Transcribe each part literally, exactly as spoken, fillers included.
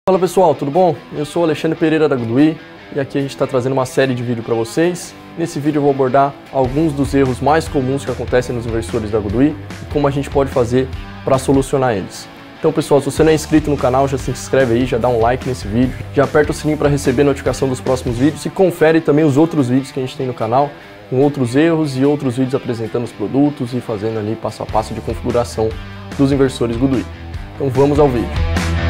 Fala pessoal, tudo bom? Eu sou o Alexandre Pereira da Goodwe e aqui a gente está trazendo uma série de vídeos para vocês. Nesse vídeo eu vou abordar alguns dos erros mais comuns que acontecem nos inversores da Goodwe e como a gente pode fazer para solucionar eles. Então pessoal, se você não é inscrito no canal, já se inscreve aí, já dá um like nesse vídeo, já aperta o sininho para receber notificação dos próximos vídeos e confere também os outros vídeos que a gente tem no canal, com outros erros e outros vídeos apresentando os produtos e fazendo ali passo a passo de configuração dos inversores Goodwe. Então vamos ao vídeo.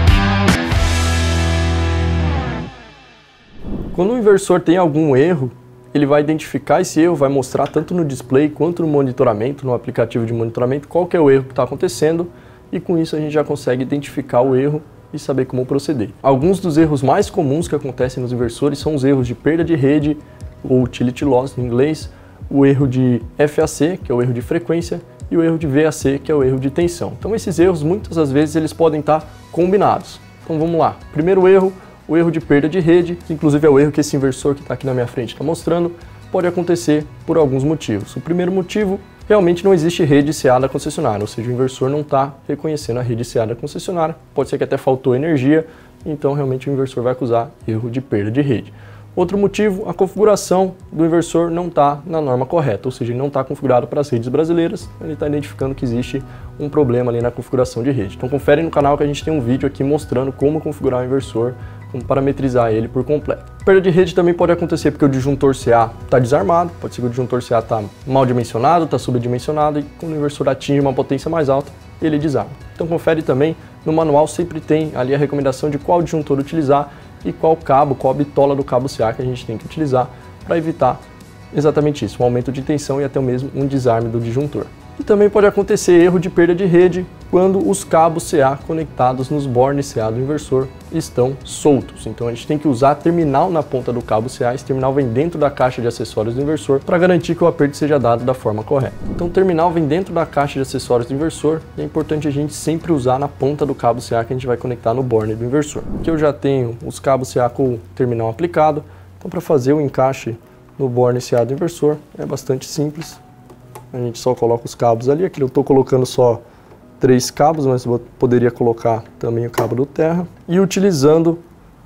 Quando o inversor tem algum erro, ele vai identificar esse erro, vai mostrar tanto no display quanto no monitoramento, no aplicativo de monitoramento, qual que é o erro que está acontecendo, e com isso a gente já consegue identificar o erro e saber como proceder. Alguns dos erros mais comuns que acontecem nos inversores são os erros de perda de rede, ou utility loss em inglês, o erro de F A C, que é o erro de frequência, e o erro de V A C, que é o erro de tensão. Então esses erros, muitas das vezes, eles podem estar combinados. Então vamos lá. Primeiro erro, o erro de perda de rede, que inclusive é o erro que esse inversor que está aqui na minha frente está mostrando, pode acontecer por alguns motivos. O primeiro motivo, realmente não existe rede C A da concessionária, ou seja, o inversor não está reconhecendo a rede C A da concessionária, pode ser que até faltou energia, então realmente o inversor vai acusar erro de perda de rede. Outro motivo, a configuração do inversor não está na norma correta, ou seja, ele não está configurado para as redes brasileiras, ele está identificando que existe um problema ali na configuração de rede. Então confere no canal que a gente tem um vídeo aqui mostrando como configurar o inversor, como parametrizar ele por completo. Perda de rede também pode acontecer porque o disjuntor C A está desarmado, pode ser que o disjuntor C A está mal dimensionado, está subdimensionado, e quando o inversor atinge uma potência mais alta, ele desarma. Então confere também, no manual sempre tem ali a recomendação de qual disjuntor utilizar e qual cabo, qual bitola do cabo C A que a gente tem que utilizar para evitar exatamente isso, um aumento de tensão e até mesmo um desarme do disjuntor. E também pode acontecer erro de perda de rede quando os cabos C A conectados nos bornes C A do inversor estão soltos. Então a gente tem que usar terminal na ponta do cabo C A, esse terminal vem dentro da caixa de acessórios do inversor para garantir que o aperto seja dado da forma correta. Então o terminal vem dentro da caixa de acessórios do inversor e é importante a gente sempre usar na ponta do cabo C A que a gente vai conectar no borne do inversor. Aqui eu já tenho os cabos C A com o terminal aplicado, então para fazer o encaixe no borne C A do inversor é bastante simples. A gente só coloca os cabos ali, aqui eu estou colocando só três cabos, mas eu poderia colocar também o cabo do terra. E utilizando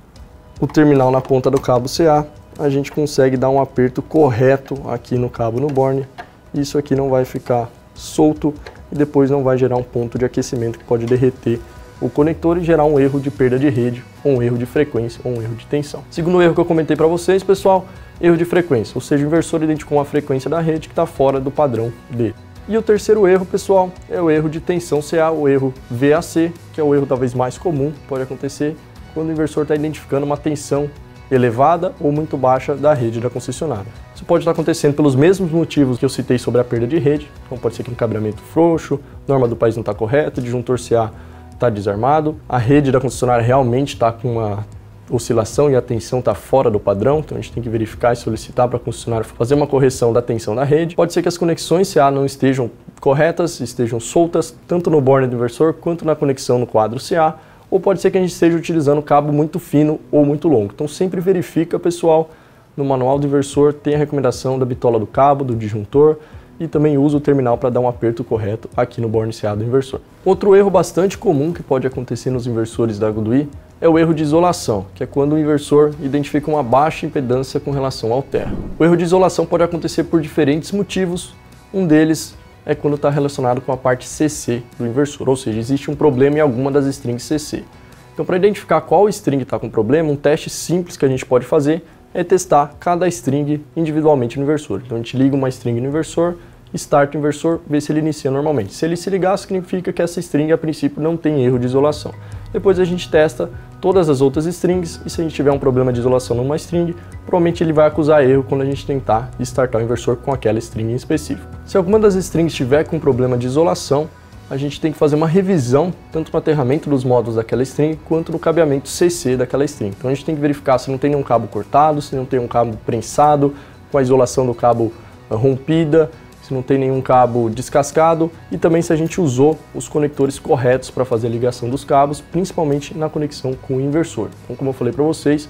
o terminal na ponta do cabo C A, a gente consegue dar um aperto correto aqui no cabo no borne. Isso aqui não vai ficar solto e depois não vai gerar um ponto de aquecimento que pode derreter o conector e gerar um erro de perda de rede, ou um erro de frequência, ou um erro de tensão. Segundo erro que eu comentei para vocês, pessoal, erro de frequência, ou seja, o inversor identificou uma frequência da rede que está fora do padrão dele. E o terceiro erro, pessoal, é o erro de tensão C A, o erro V A C, que é o erro talvez mais comum, pode acontecer quando o inversor está identificando uma tensão elevada ou muito baixa da rede da concessionária. Isso pode estar acontecendo pelos mesmos motivos que eu citei sobre a perda de rede, então pode ser que um cabeamento frouxo, norma do país não está correta, disjuntor C A está desarmado, a rede da concessionária realmente está com uma oscilação e a tensão está fora do padrão, então a gente tem que verificar e solicitar para a concessionária fazer uma correção da tensão da rede. Pode ser que as conexões C A não estejam corretas, estejam soltas, tanto no borne do inversor quanto na conexão no quadro C A, ou pode ser que a gente esteja utilizando cabo muito fino ou muito longo. Então sempre verifica, pessoal, no manual do inversor tem a recomendação da bitola do cabo, do disjuntor, e também usa o terminal para dar um aperto correto aqui no borne C A do inversor. Outro erro bastante comum que pode acontecer nos inversores da Goodwe é o erro de isolação, que é quando o inversor identifica uma baixa impedância com relação ao terra. O erro de isolação pode acontecer por diferentes motivos, um deles é quando está relacionado com a parte C C do inversor, ou seja, existe um problema em alguma das strings C C. Então para identificar qual string está com problema, um teste simples que a gente pode fazer é testar cada string individualmente no inversor. Então a gente liga uma string no inversor, start o inversor, vê se ele inicia normalmente. Se ele se ligar, significa que essa string a princípio não tem erro de isolação. Depois a gente testa todas as outras strings e se a gente tiver um problema de isolação numa string, provavelmente ele vai acusar erro quando a gente tentar startar o inversor com aquela string em específico. Se alguma das strings tiver com problema de isolação, a gente tem que fazer uma revisão tanto no aterramento dos módulos daquela string quanto no cabeamento C C daquela string. Então a gente tem que verificar se não tem nenhum cabo cortado, se não tem um cabo prensado, com a isolação do cabo rompida, se não tem nenhum cabo descascado e também se a gente usou os conectores corretos para fazer a ligação dos cabos, principalmente na conexão com o inversor. Então, como eu falei para vocês,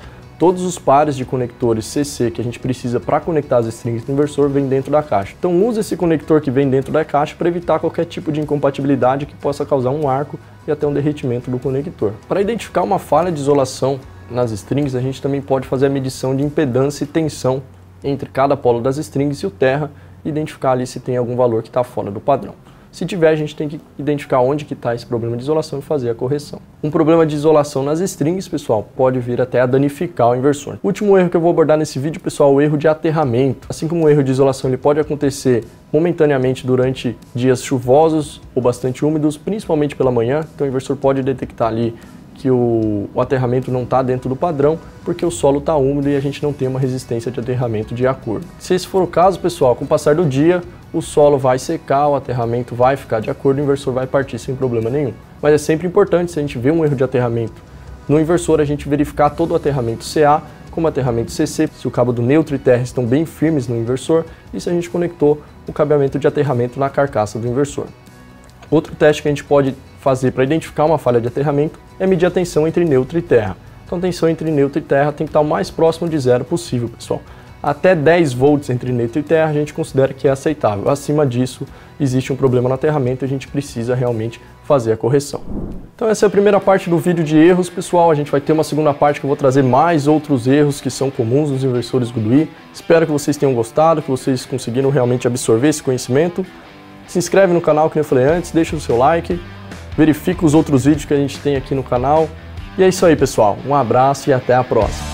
todos os pares de conectores C C que a gente precisa para conectar as strings no inversor vem dentro da caixa. Então use esse conector que vem dentro da caixa para evitar qualquer tipo de incompatibilidade que possa causar um arco e até um derretimento do conector. Para identificar uma falha de isolação nas strings, a gente também pode fazer a medição de impedância e tensão entre cada polo das strings e o terra e identificar ali se tem algum valor que está fora do padrão. Se tiver, a gente tem que identificar onde que está esse problema de isolação e fazer a correção. Um problema de isolação nas strings, pessoal, pode vir até a danificar o inversor. O último erro que eu vou abordar nesse vídeo, pessoal, é o erro de aterramento. Assim como o erro de isolação ele pode acontecer momentaneamente durante dias chuvosos ou bastante úmidos, principalmente pela manhã, então o inversor pode detectar ali que o, o aterramento não está dentro do padrão, porque o solo está úmido e a gente não tem uma resistência de aterramento de acordo. Se esse for o caso, pessoal, com o passar do dia, o solo vai secar, o aterramento vai ficar de acordo, o inversor vai partir sem problema nenhum. Mas é sempre importante, se a gente vê um erro de aterramento no inversor, a gente verificar todo o aterramento C A, como aterramento C C, se o cabo do neutro e terra estão bem firmes no inversor e se a gente conectou o cabeamento de aterramento na carcaça do inversor. Outro teste que a gente pode fazer para identificar uma falha de aterramento é medir a tensão entre neutro e terra. Então a tensão entre neutro e terra tem que estar o mais próximo de zero possível, pessoal. Até dez volts entre neutro e terra a gente considera que é aceitável. Acima disso, existe um problema no aterramento e a gente precisa realmente fazer a correção. Então essa é a primeira parte do vídeo de erros, pessoal. A gente vai ter uma segunda parte que eu vou trazer mais outros erros que são comuns nos inversores Goodyear. Espero que vocês tenham gostado, que vocês conseguiram realmente absorver esse conhecimento. Se inscreve no canal, como eu falei antes, deixa o seu like, verifica os outros vídeos que a gente tem aqui no canal. E é isso aí, pessoal. Um abraço e até a próxima.